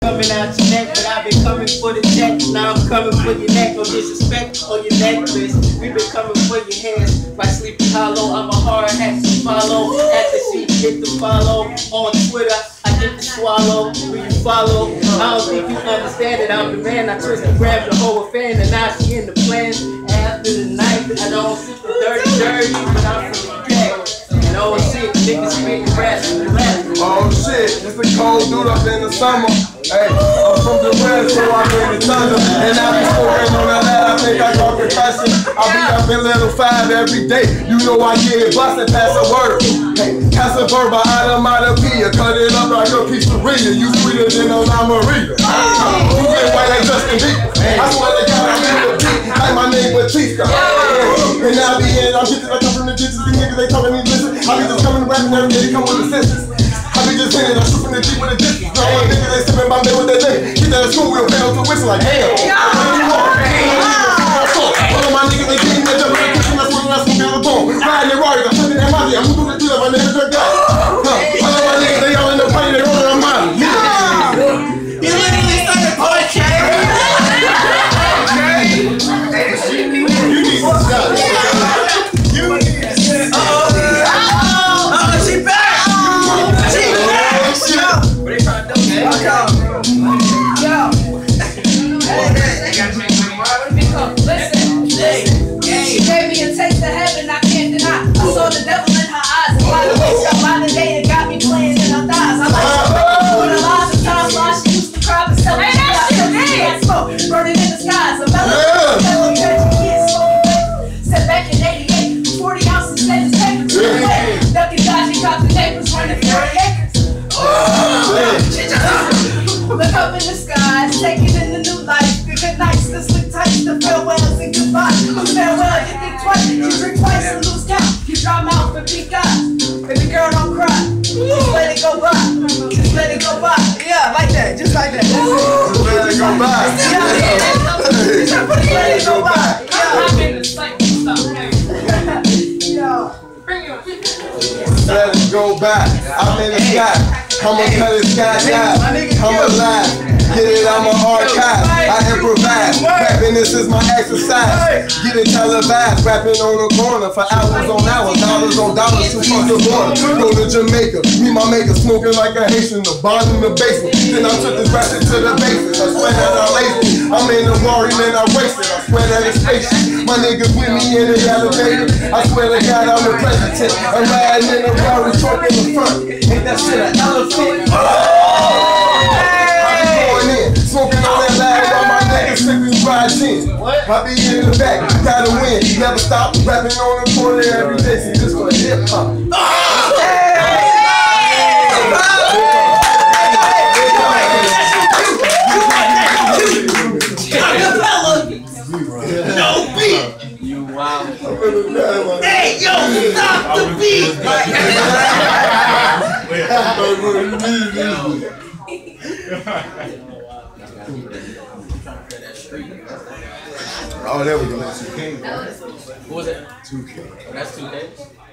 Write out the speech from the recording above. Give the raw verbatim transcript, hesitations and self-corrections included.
Coming out your neck, but I've been coming for the check. Now I'm coming for your neck, no disrespect on your necklace. We've been coming for your hands, like Sleepy Hollow. I'm a hard hat to follow. At the sheet, hit the follow. On Twitter, I get to swallow. Will you follow? I don't think you understand it. I'm the man. I twist and grab the whole fan, and now she in the plans. After the night, I don't see the dirty, dirty, but I'm from the back. And oh shit, niggas spitting raps and laughing. Oh shit, it's a cold dude up in the summer. Hey, I'm from the west, so I bring the thunder. And I be scoring on the lad, I think I got concussion. I be up in level five every day. You know I get it busted, pass a word. Hey, pass a verb out of my pia. Cut it up like a pizzeria. You sweeter than a La Maria. You get white like Justin Bieber. I swear to God, I'm in the beat like my name Batista. And I be in, I'm getting, I come from the ditches. These niggas, they talking me listen. I be just coming to rap and every day they come with the senses. I be just in it, I'm shooting the Jeep with the distance. No one niggas, they sipping my day with that thing. Get that school wheel, pay out the whistle like hell. All of my niggas, they getting that jumping in the kitchen, that's what I'm smoking on the bone. Riding the Rari, I'm flipping that Mozzie, I'm moving through that, my niggas drunk out. All of my niggas, they all in the party, they rolling on mine. You literally started poetry. You need some shots. You need some shots. Look up in the skies, take it in the new life. Good nights, the sleep tight, the farewells and goodbye. Farewell, you think twice, you drink twice and lose count. You dry mouth and peak eyes. Baby girl, don't cry. Just let it go by. Just let it go by. Yeah, like that, just like that. Just let it go by. Just let it go by. Let it go by. I'm in the sky. I'ma cut the sky down. I'm alive. Get it, I'm a archive. I improvise. Rapping, this is my exercise. Get it televised. Rapping on the corner for hours on hours. Dollars on dollars to fuck the border. Go to Jamaica. Me, my maker, smoking like a Haitian. The bond in the basement. Then I took this rap to the basics. I swear that I lazy. I'm in the Rari, man, I waste it. I swear that it's spaceship. My niggas with me in the elevator. I swear to God, I'm the president. I'm riding in the Rari truck in the front. Ain't that shit an elephant? Oh! Smoking on that lag while my niggas sipping ride ten. I be in the back, gotta win. Never stop rapping on the corner every day. See, this for hip hop. No beat. You wow. Hey, yo, stop the beat. Oh, there we go. two K. What was it? two K. Oh, that's two K?